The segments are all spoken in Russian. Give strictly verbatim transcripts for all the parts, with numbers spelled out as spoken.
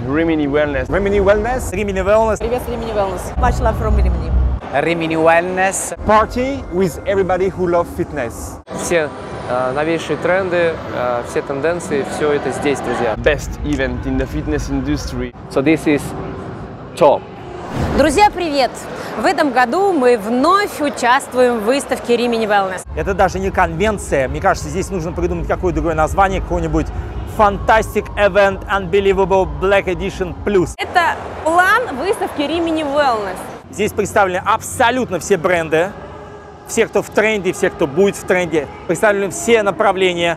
Rimini Wellness. Rimini Wellness. Rimini Wellness. Привет, Rimini Wellness. Much love from Rimini. Rimini Wellness. Party with everybody who love fitness. Все э, новейшие тренды, э, все тенденции, все это здесь, друзья. Best event in the fitness industry. So this is top. Друзья, привет! В этом году мы вновь участвуем в выставке Rimini Wellness. Это даже не конвенция. Мне кажется, здесь нужно придумать какое-то другое название, какой-нибудь Fantastic Event Unbelievable Black Edition Plus. Это план выставки Rimini Wellness. Здесь представлены абсолютно все бренды, все, кто в тренде, все, кто будет в тренде. Представлены все направления.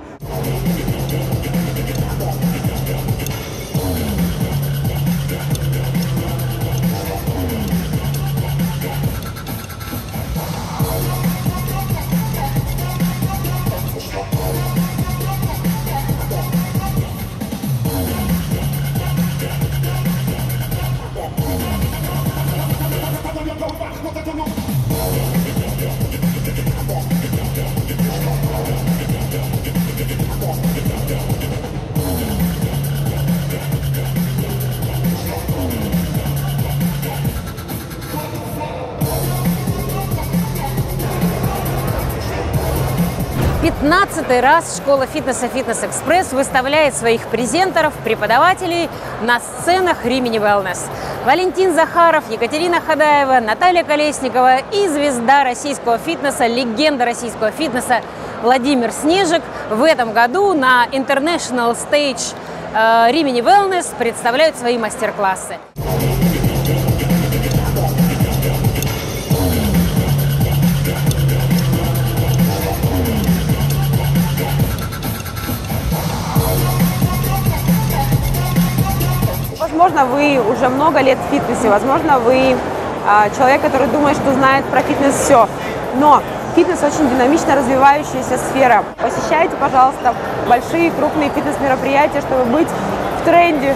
пятнадцатый раз школа фитнеса «Фитнес Экспресс» выставляет своих презентеров, преподавателей на сценах Rimini Wellness. Валентин Захаров, Екатерина Хадаева, Наталья Колесникова и звезда российского фитнеса, легенда российского фитнеса Владимир Снежик в этом году на International Stage Rimini Wellness представляют свои мастер-классы. Возможно, вы уже много лет в фитнесе, возможно, вы а, человек, который думает, что знает про фитнес все. Но фитнес очень динамично развивающаяся сфера. Посещайте, пожалуйста, большие, крупные фитнес-мероприятия, чтобы быть в тренде.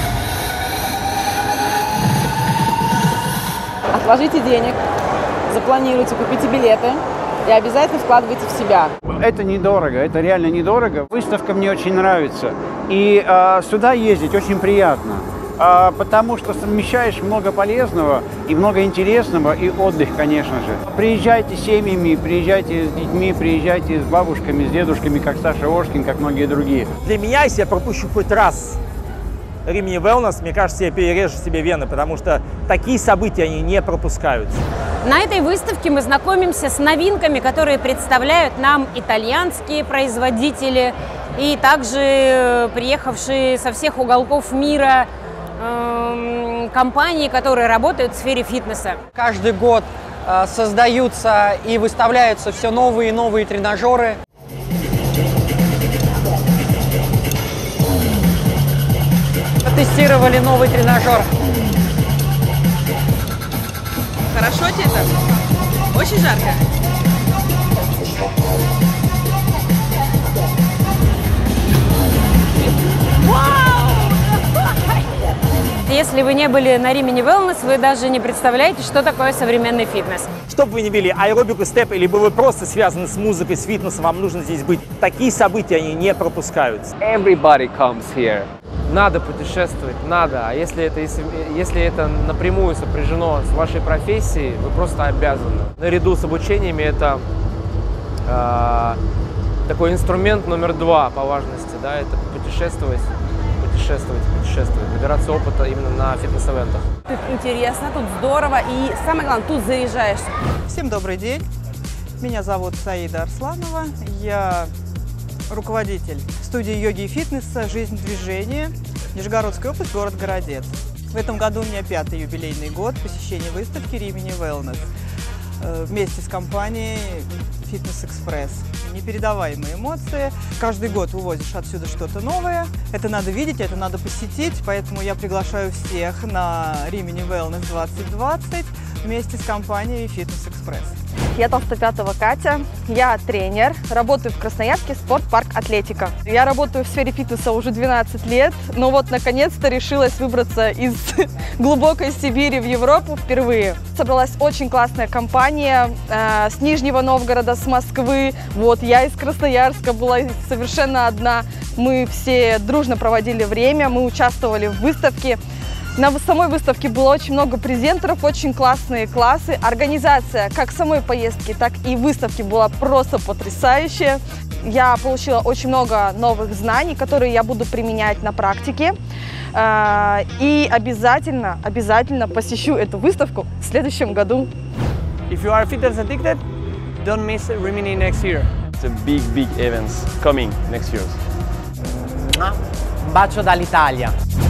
Отложите денег, запланируйте, купите билеты и обязательно вкладывайте в себя. Это недорого, это реально недорого. Выставка мне очень нравится. И э, сюда ездить очень приятно. Потому что совмещаешь много полезного и много интересного, и отдых, конечно же. Приезжайте с семьями, приезжайте с детьми, приезжайте с бабушками, с дедушками, как Саша Ошкин, как многие другие. Для меня, если я пропущу хоть раз Rimini Wellness, мне кажется, я перережу себе вены, потому что такие события, они не пропускаются. На этой выставке мы знакомимся с новинками, которые представляют нам итальянские производители и также приехавшие со всех уголков мира компании, которые работают в сфере фитнеса. Каждый год э, создаются и выставляются все новые и новые тренажеры. Тестировали новый тренажер. Хорошо тебе это? Очень жарко? Если вы не были на Rimini Wellness, вы даже не представляете, что такое современный фитнес. Что бы вы ни вели, аэробику, степ, либо вы просто связаны с музыкой, с фитнесом, вам нужно здесь быть. Такие события, они не пропускаются. Everybody comes here. Надо путешествовать, надо. А если это, если, если это напрямую сопряжено с вашей профессией, вы просто обязаны. Наряду с обучениями это э, такой инструмент номер два по важности, да, это путешествовать. Путешествовать, путешествовать, набираться опыта именно на фитнес-эвентах. Тут интересно, тут здорово и самое главное, тут заряжаешься. Всем добрый день. Меня зовут Саида Арсланова. Я руководитель студии йоги и фитнеса «Жизнь в движении», Нижегородская область, город Городец. В этом году у меня пятый юбилейный год посещения выставки Rimini Wellness вместе с компанией «Фитнес Экспресс». Непередаваемые эмоции. Каждый год увозишь отсюда что-то новое. Это надо видеть, это надо посетить. Поэтому я приглашаю всех на Rimini Wellness двадцать двадцать. вместе с компанией Fitness Express. Я Толстопятова Катя, я тренер, работаю в Красноярске, спортпарк «Атлетика». Я работаю в сфере фитнеса уже двенадцать лет, но вот наконец-то решилась выбраться из глубокой Сибири в Европу впервые. Собралась очень классная компания э, с Нижнего Новгорода, с Москвы. Вот я из Красноярска была совершенно одна. Мы все дружно проводили время, мы участвовали в выставке. На самой выставке было очень много презентеров, очень классные классы. Организация как самой поездки, так и выставки была просто потрясающая. Я получила очень много новых знаний, которые я буду применять на практике. И обязательно, обязательно посещу эту выставку в следующем году. If you are fitness addicted, don't miss Rimini next year. It's a big, big events coming next year. Un bacio dall'Italia.